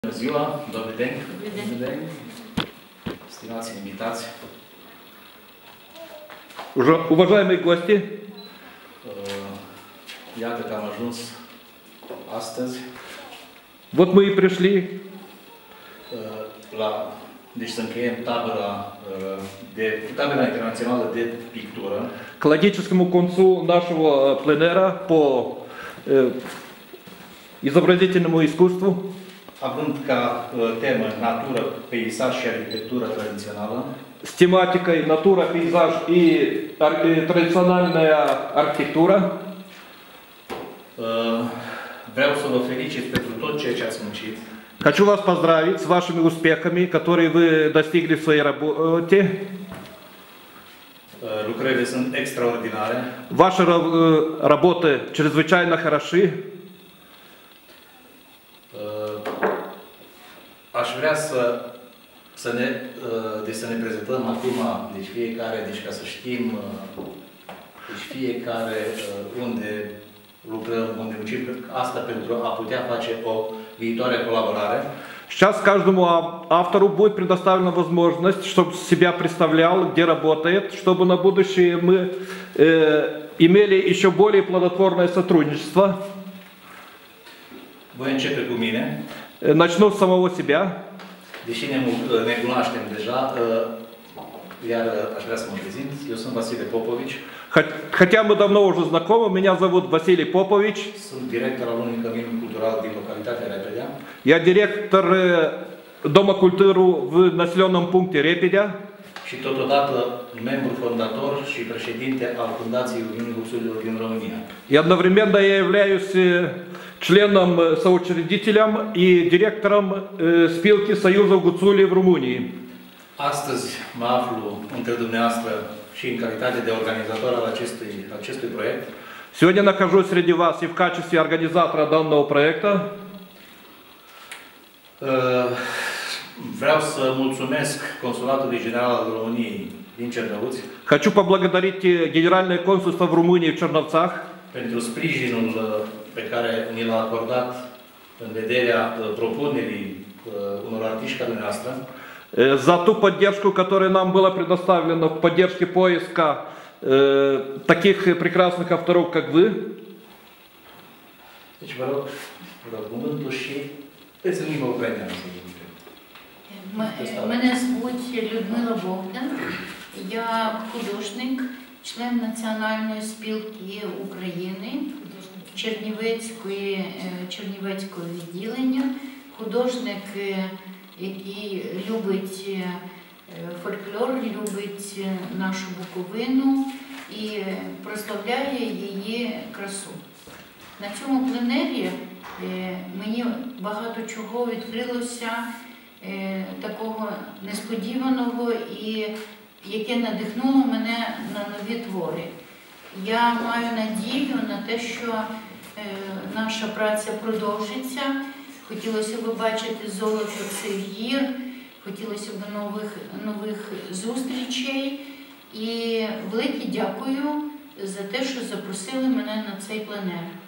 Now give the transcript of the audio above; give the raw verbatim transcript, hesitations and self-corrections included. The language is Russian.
Bună ziua, добрый день, добрый день, stimați invitați. Уважаемые гости, Iată că am ajuns astăzi вот мы и пришли la, deci să încheiem tabăra de tabăra internațională de pictură. к логическому концу нашего пленера по э, изобразительному искусству, Având ca temă natură, peisaj și arhitectură tradițională, с тематикой натура, пейзаж и традициональная архитектура. Vreau să vă felicit pentru tot ceea ce ați muncit. Хочу вас поздравить с вашими успехами, которые вы достигли в своей работе. Lucrările sunt extraordinare. Ваши работы чрезвычайно хороши. Aș vrea să, să, ne, deci să ne prezentăm acum, deci fiecare, deci ca să știm, deci fiecare unde lucrăm, unde muncim, asta pentru a putea face o viitoare colaborare. Сейчас каждому автору будет предоставлена возможность, чтобы себя представлял, где работает, чтобы на будущее мы э, имели еще более плодотворное сотрудничество. Voi începe cu mine. Начну с самого себя. Deși ne, ne cunoaștem deja, iar aș vrea să mă prezint. Eu sunt Vasile Popovici. Хотя мы давно уже знакомы, меня зовут Василий Попович. Sunt director al unui cămin cultural din localitatea Repedea. Я директор Дома культуры в населенном пункте Репедя. Și totodată membru fondator și președinte al Fundației Uniunii Guțulilor din România. И одновременно я являюсь членом, соучредителем и директором спилки Союза Гуцулей в Румынии. Astăzi mă aflu între dumneavoastră și în calitate de organizator al acestui, acestui proiect. Сегодня нахожусь среди вас и в качестве организатора данного проекта. Vreau să mulțumesc Consulatului General al României din Cernăuți. Хочу поблагодарить Генеральное консульство в Румынии в Черновцах pentru sprijinul pe care ni l-a acordat în vederea propunerii unor artiști ca dumneavoastră. За ту поддержку, которая нам была предоставлена в поддержке поиска э, таких прекрасных авторов, как вы. Deci vă rog, vă rog cuvântul și veți în limba ucraineană. Мене звуть Людмила Богдан, я художник, член Національної спілки України, Чернівецької, Чернівецького відділення, художник, який любить фольклор, любить нашу Буковину і прославляє її красу. На цьому пленері мені багато чого відкрилося такого несподіваного і яке надихнуло мене на нові твори. Я маю надію на те, що наша праця продовжиться. Хотілося б бачити золото цих гір, хотілося б нових, нових зустрічей. І велике дякую за те, що запросили мене на цей пленер.